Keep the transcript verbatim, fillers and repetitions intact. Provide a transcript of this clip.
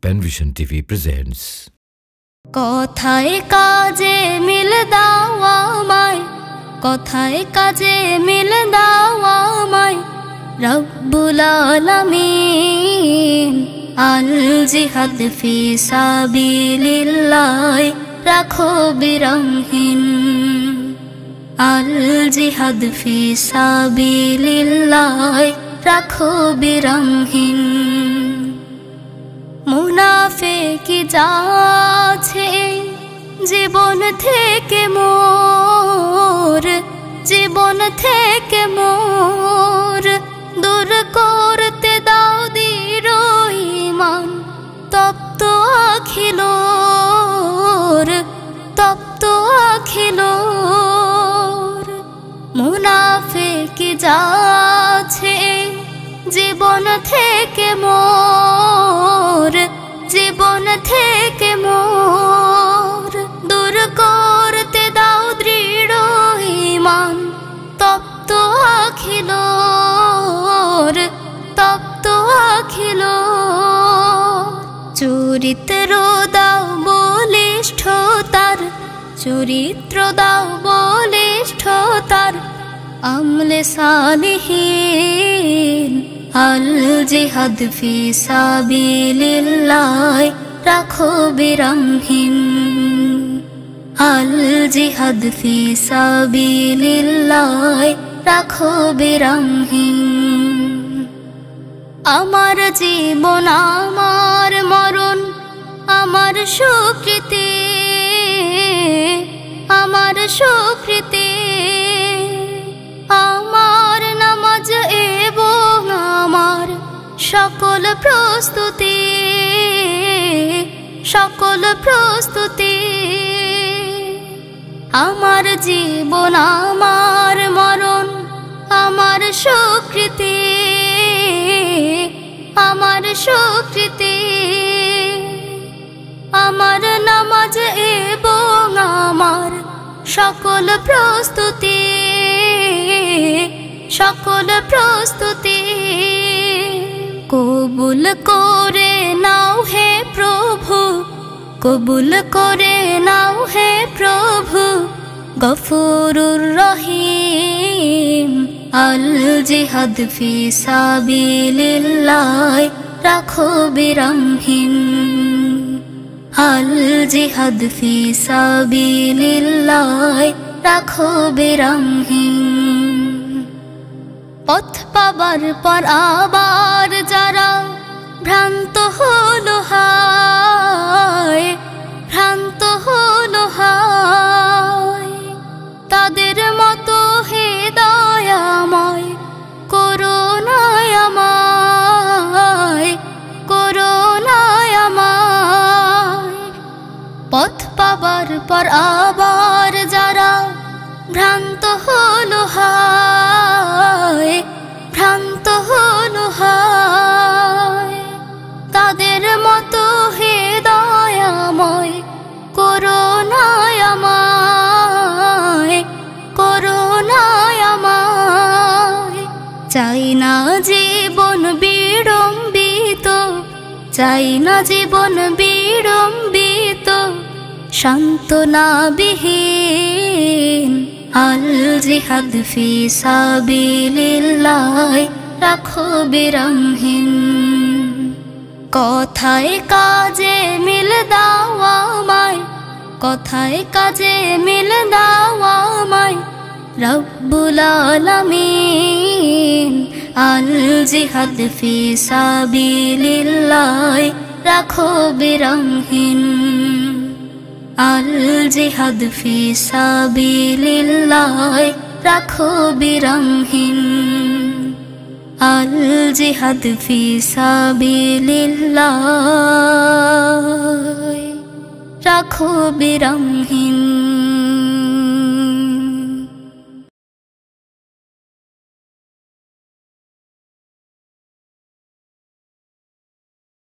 Penvision T V presents কথায় কাজে মিল দাও আমায়, কথায় কাজে মিল দাও আমায় রব্বুল আলামিন। আল জিহাদ ফি সাবিলিল্লাহ রাখো বিরমহীন, আল জিহাদ ফি সাবিলিল্লাহ রাখো বিরমহীন। মুনাফিকি যাচ্ছে জীবন থেকে মোর, জীবন থেকে মোর দূর করতে দাও দৃঢ় ঈমান। তপ্ত আখিলোর, তপ্ত আখিলোর মুনাফিকি যাচ্ছে জীবন থেকে মোর, জীবন থেকে মোর দূর করতে দাও দৃঢ় ঈমান। তপ্ত আখিলোর, তপ্ত আখিলোর চরিত্র দাও বলিষ্ঠতার, চরিত্র দাও বলিষ্ঠতার আমলে সালিহীন। আল জিহাদ ফি সাবিলিল্লাহ রাখো বিরমহীন, আল জিহাদ ফি সাবিলিল্লাহ রাখো বিরমহীন। আমার জীবন আমার মরণ আমার স্বীকৃতি, আমার স্বীকৃতি আমার নামাজ এবং আমার সকল প্রস্তুতি, সকল প্রস্তুতি। আমার জীবন আমার মরণ আমার স্বীকৃতি, আমার স্বীকৃতি আমার নামাজ এবং আমার সকল প্রস্তুতি, সকল প্রস্তুতি। কবুল করে নাও হে প্রভু, কবুল করে নাও হে প্রভু গফুরুর রহিম। আল জিহাদ ফি সাবিলিল্লাহ রাখো বিরমহীন, আল জিহাদ ফি সাবিলিল্লাহ রাখো বিরমহীন। পথ পাবার পর আবার যারা ভ্রান্ত হলো হায়, ভ্রান্ত হলো হায় তাদের মতো হে দয়াময় করুণায় আমায়, করুণায় আমায়। পথ পাবার পর আবার যারা ভ্রান্ত হলো হায়, ভ্রান্ত হলো হায় তাদের মতো হে দয়াময় করুণায় আমায়, করুণায় আমায়। চাই না জীবন বিড়ম্বিত, চাই না জীবন বিড়ম্বিত সান্ত্বনাবিহীন। আল জিহাদ ফি সাবিলিল্লাহ রাখো বিরমহীন। কথায় কাজে মিল দাও আমায়, কথায় কাজে মিল দাও আমায় রব্বুল আলামিন। আল জিহাদ ফি সাবিলিল্লাহ রাখো বিরমহীন, আল জিহাদ ফি সাবিলিল্লাহ রাখো বিরমহীন, আল জিহাদ ফি সাবিলিল্লাহ রাখো বিরমহীন।